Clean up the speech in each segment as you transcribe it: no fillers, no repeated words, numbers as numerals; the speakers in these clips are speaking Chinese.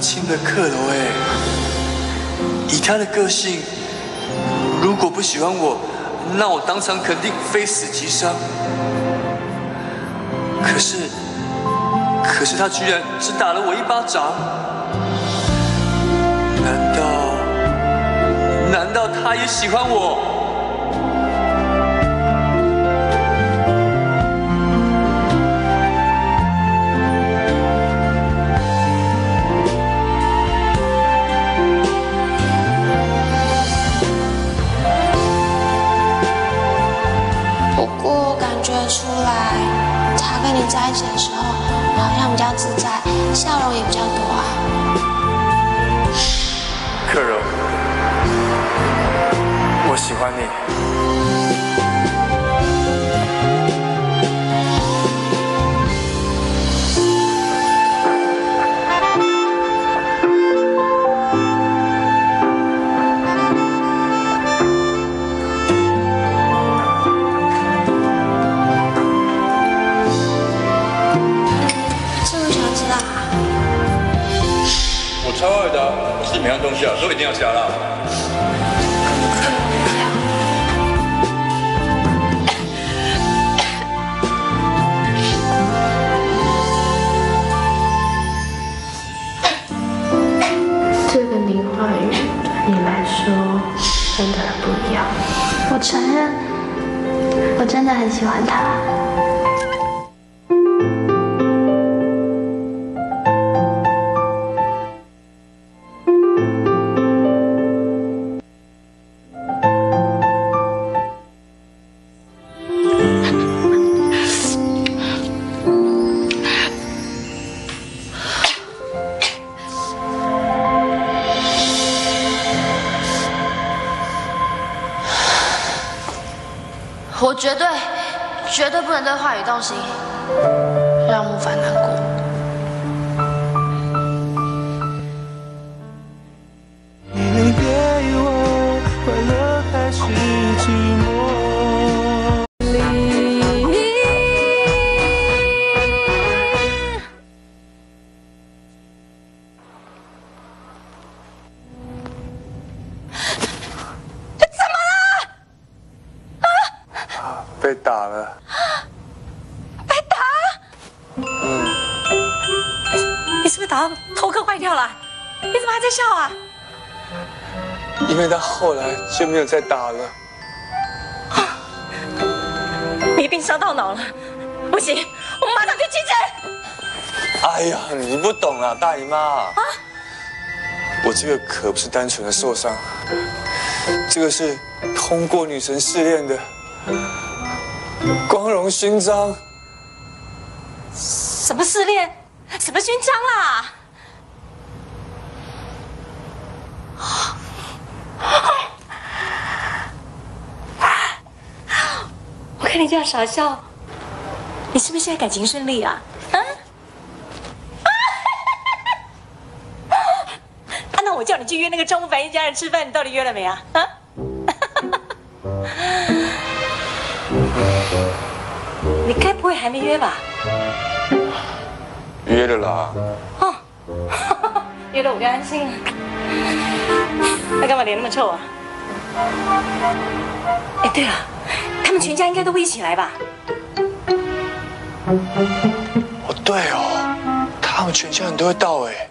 亲的克罗哎，以他的个性，如果不喜欢我，那我当场肯定非死即伤。可是他居然只打了我1巴掌，难道他也喜欢我？ 出来，他跟你在一起的时候，好像比较自在，笑容也比较多啊。 克柔，我喜欢你。 超爱的，不是每样东西啊都一定要加辣。 这个林焕宇对你来说真的很不一样。 我承认，我真的很喜欢他。 我绝对不能对话语动心，让慕凡难过。 你离别我，快乐还是寂寞？ 被打了。 被打？你是不是打到头壳坏掉了？你怎么还在笑啊？ 因为他后来就没有再打了。 你一定伤到脑了，不行，我们马上去急诊。 哎呀，你不懂啦，大姨妈。啊？我这个可不是单纯的受伤，这个是通过女神试炼的。光荣勋章？ 什么试炼？什么勋章啦？我看你这样傻笑，你是不是现在感情顺利啊？那我叫你去约那个张慕凡一家人吃饭，你到底约了没啊？你该不会还没约吧？ 约了啦。 哦，约了我就安心了。那干嘛脸那么臭啊？哎，对了，他们全家应该都会一起来吧？ 哦，对哦，他们全家人都会到哎。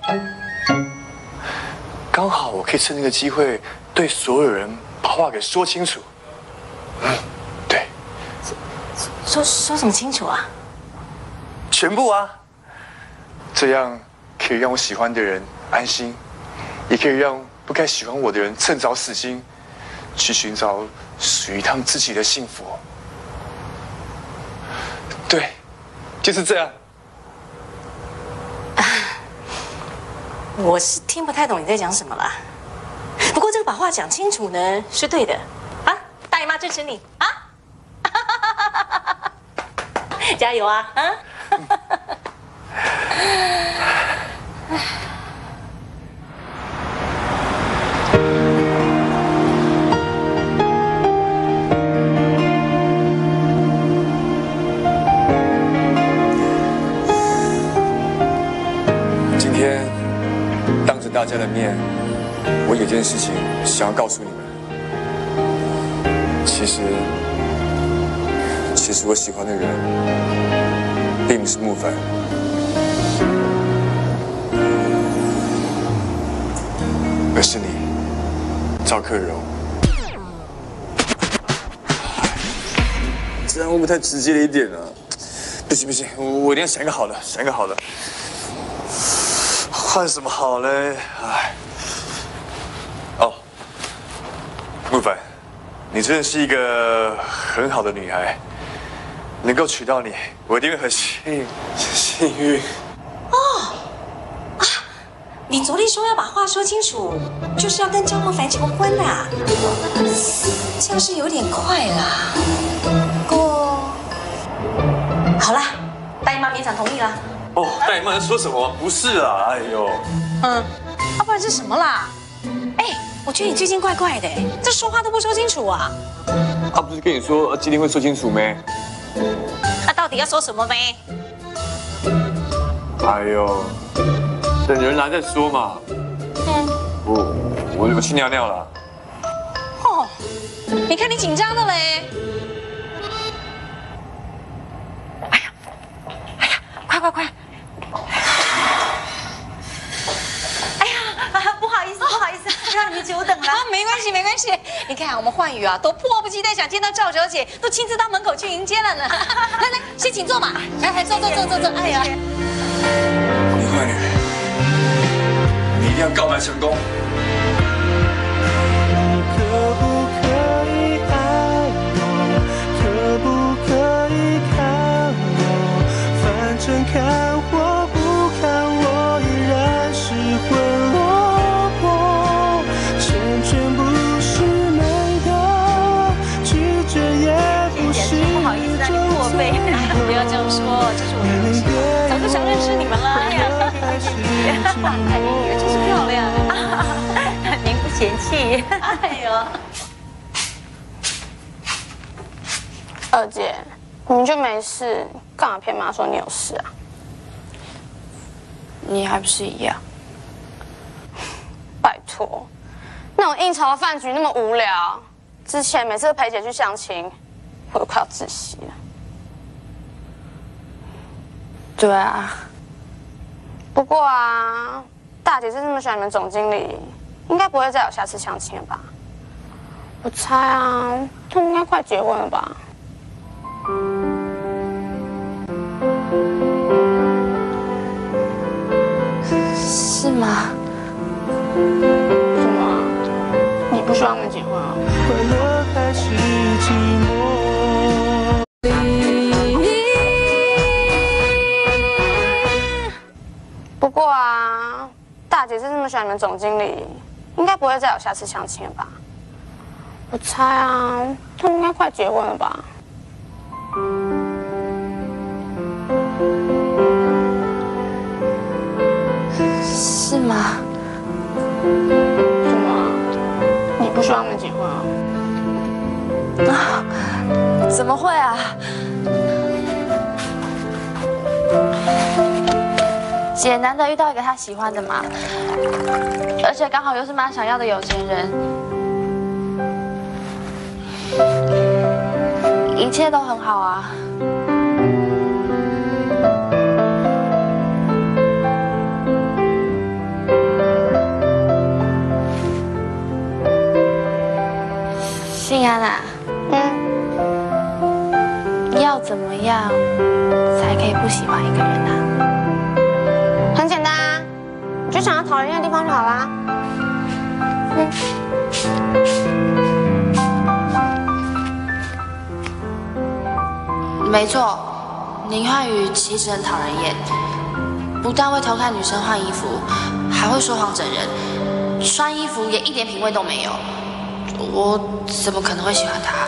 刚好我可以趁这个机会对所有人把话给说清楚。对。 说什么清楚啊？ 全部啊，这样可以让我喜欢的人安心，也可以让不该喜欢我的人趁早死心，去寻找属于他们自己的幸福。对，就是这样。 我是听不太懂你在讲什么啦。不过这个把话讲清楚呢是对的啊，大姨妈支持你啊！加油啊！啊！ 今天大家的面，我有件事情想要告诉你们。其实我喜欢的人，并不是木粉，而是你，赵克柔。这样会不会太直接了一点啊？不行，我一定要想一个好的，换什么好嘞？哎，哦，木粉，你真的是一个很好的女孩，能够娶到你，我一定会很幸运。 你昨天说要把话说清楚，就是要跟张莫凡求婚啦，这样是有点快啦。不过，好啦，大姨妈勉强同意啦。 哦，大姨妈在说什么？不是啦，哎呦， 不然是什么啦？哎，我觉得你最近怪怪的，这说话都不说清楚啊。 不是跟你说今天会说清楚没？ 那到底要说什么没？ 哎呦，等人来再说嘛。我去尿尿了。 哦，你看你紧张的嘞。哎呀，快！哎呀，不好意思，让你们久等了。没关系。你看我们焕宇啊，都迫不及待想见到赵小姐，都亲自到门口去迎接了呢。来，先请坐嘛。来，坐。哎呀， 林焕宇，你一定要告白成功。 可不可以爱我？可不可以看我？反正看或不看我依然是会落魄。成全不是美德，拒绝也不是不好意思让你破费，不要这样说，这是我的荣幸，早就想认识你们了。哎呀，真是漂亮啊！您不嫌弃？哎呦， 二姐，你就没事，干嘛骗妈说你有事啊？ 你还不是一样？ 拜托，那种应酬的饭局那么无聊，之前每次陪姐去相亲，我都快要窒息了。 对啊， 不过啊，大姐是这么喜欢你们总经理，应该不会再有下次相亲了吧？我猜啊，他们应该快结婚了吧？ 是吗？ 什么？你不希望他们结婚啊？ 快乐还是寂寞？ 不过啊，大姐是这么喜欢你们总经理，应该不会再有下次相亲了吧？我猜啊，他们应该快结婚了吧？ 是吗？ 什么？你不希望他们结婚啊？ 怎么会啊？姐难得遇到一个她喜欢的嘛，而且刚好又是妈想要的有钱人，一切都很好啊。信安啊，要怎么样才可以不喜欢一个人啊？ 很简单啊，你就想要讨人厌的地方就好啦。 没错，林焕宇其实很讨人厌，不但会偷看女生换衣服，还会说谎整人，穿衣服也一点品味都没有。我怎么可能会喜欢他？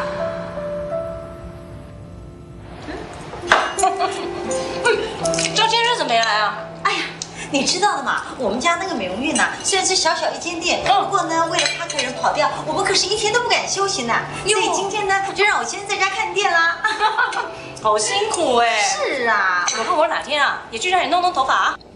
赵先生怎么没来啊？ 哎呀，你知道的嘛，我们家那个美容院呐，虽然是小小一间店，不过呢，为了怕客人跑掉，我们可是一天都不敢休息呢。所以今天呢，就让我先在家看店啦。 好辛苦哎。 是啊， 我看我哪天啊，也去让你弄弄头发啊。